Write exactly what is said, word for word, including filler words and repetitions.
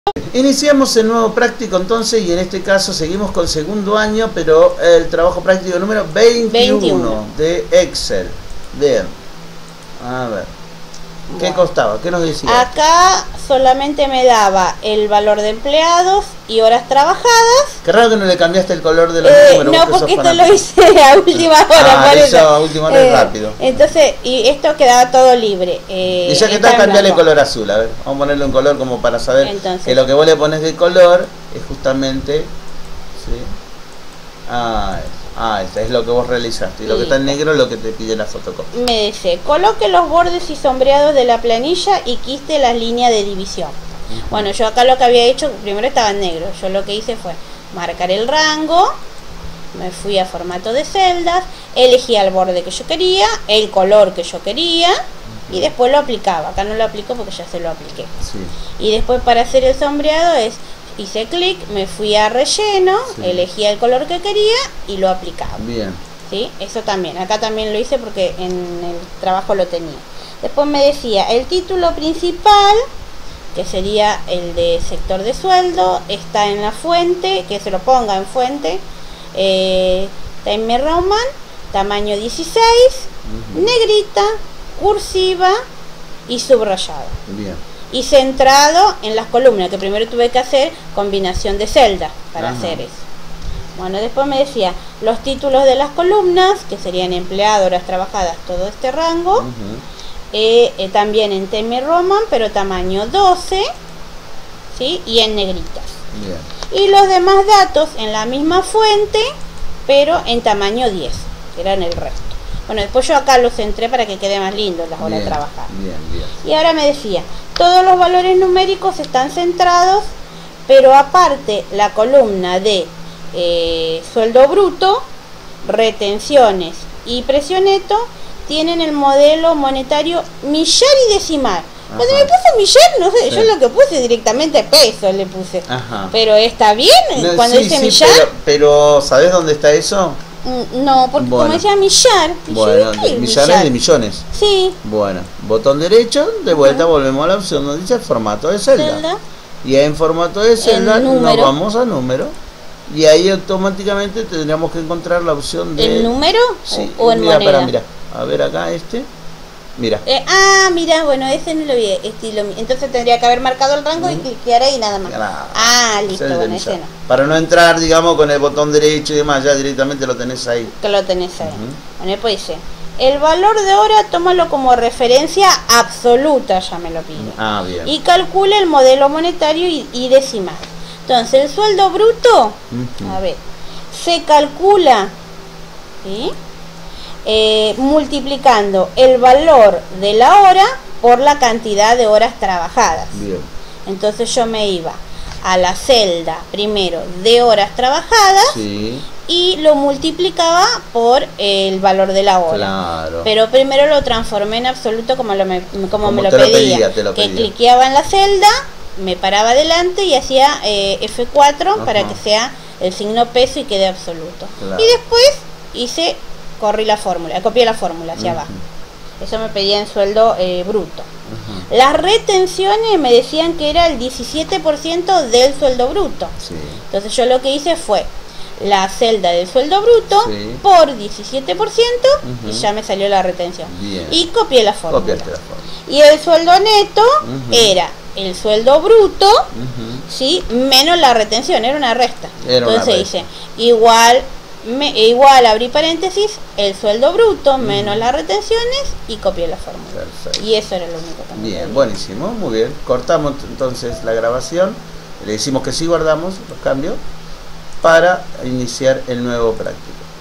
Iniciamos el nuevo práctico entonces y en este caso seguimos con segundo año, pero el trabajo práctico número veintiuno, veintiuno. De Excel. Bien, a ver, ¿qué bueno. costaba? ¿Qué nos decía? Acá solamente me daba el valor de empleados y horas trabajadas. Qué raro que no le cambiaste el color de los eh, números. No, porque esto lo hice a última hora. Ah, por eso eso. a última hora eh, es rápido. Entonces, y esto quedaba todo libre. Eh, y ya que está, cambiarle el color azul. A ver, vamos a ponerle un color como para saber entonces, que lo que vos le pones de color es justamente... ¿sí? Ah, ah, este es lo que vos realizaste. Y lo sí. que está en negro es lo que te pide la fotocopia. Me dice, coloque los bordes y sombreados de la planilla y quiste las líneas de división. Uh-huh. Bueno, yo acá lo que había hecho, primero estaba en negro. Yo lo que hice fue marcar el rango, me fui a formato de celdas, elegía el borde que yo quería, el color que yo quería, uh-huh. y después lo aplicaba. Acá no lo aplico porque ya se lo apliqué. Sí. Y después para hacer el sombreado es... hice clic, me fui a relleno, sí. elegía el color que quería y lo aplicaba. Bien. ¿Sí? Eso también, acá también lo hice porque en el trabajo lo tenía. Después me decía, el título principal, que sería el de sector de sueldo, está en la fuente, que se lo ponga en fuente, eh, Times Roman, tamaño dieciséis, uh-huh. negrita, cursiva y subrayado. Bien. Y centrado en las columnas, que primero tuve que hacer combinación de celdas para Ajá. hacer eso. Bueno, después me decía los títulos de las columnas, que serían empleado, horas trabajadas, todo este rango. Uh-huh. eh, eh, también en Times Roman, pero tamaño doce, ¿sí? Y en negritas. Bien. Y los demás datos en la misma fuente, pero en tamaño diez, que eran el resto. Bueno, después yo acá los centré para que quede más lindo las horas de trabajar. Bien, bien. Y ahora me decía, todos los valores numéricos están centrados, pero aparte la columna de eh, sueldo bruto, retenciones y precio neto tienen el modelo monetario millar y decimal. Ajá. Cuando me puse millar, no sé, sí. yo lo que puse directamente peso le puse. Ajá. Pero está bien no, cuando sí, dice sí, millar. Pero, pero ¿sabés dónde está eso? No, porque bueno. como decía millar. Bueno, de, millares de millones. Sí. Bueno, botón derecho, de vuelta uh-huh. volvemos a la opción donde dice formato de celda. celda. Y en formato de celda nos vamos a número. Y ahí automáticamente tendríamos que encontrar la opción de... ¿El número sí, o en mira, moneda? Para, mira, a ver acá este. Mira. Eh, ah, mira, bueno, ese no lo vi. Estilo, entonces tendría que haber marcado el rango uh-huh. y cliquear ahí nada más. Claro. Ah, listo, bueno, ese no. Para no entrar, digamos, con el botón derecho y demás, ya directamente lo tenés ahí. Que lo tenés ahí. Uh-huh. Bueno, después dice, el valor de hora tómalo como referencia absoluta, ya me lo pide. Ah, bien. Y calcula el modelo monetario y, y decimal. Entonces, el sueldo bruto, uh-huh. a ver, se calcula, ¿sí? Eh, multiplicando el valor de la hora por la cantidad de horas trabajadas. Bien. Entonces yo me iba a la celda primero de horas trabajadas sí. y lo multiplicaba por el valor de la hora. Claro. Pero primero lo transformé en absoluto como, lo me, como, como me lo te pedía. Lo pedía, te lo que pedía. cliqueaba en la celda, me paraba adelante y hacía eh, F cuatro Ajá. para que sea el signo peso y quede absoluto. Claro. Y después hice... corrí la fórmula, copié la fórmula hacia uh-huh. abajo. Eso me pedía en sueldo eh, bruto. Uh-huh. Las retenciones me decían que era el diecisiete por ciento del sueldo bruto. Sí. Entonces yo lo que hice fue la celda del sueldo bruto sí. por diecisiete por ciento uh-huh. y ya me salió la retención. Bien. Y copié la fórmula. la fórmula. Y el sueldo neto uh-huh. era el sueldo bruto, uh-huh. ¿sí? menos la retención, era una resta. Era Entonces una resta. hice igual... Me, igual abrí paréntesis el sueldo bruto menos mm. las retenciones y copié la fórmula. Perfecto. Y eso era lo único que me Bien, pedía. buenísimo, muy bien. Cortamos entonces la grabación, le decimos que sí guardamos los cambios para iniciar el nuevo práctico.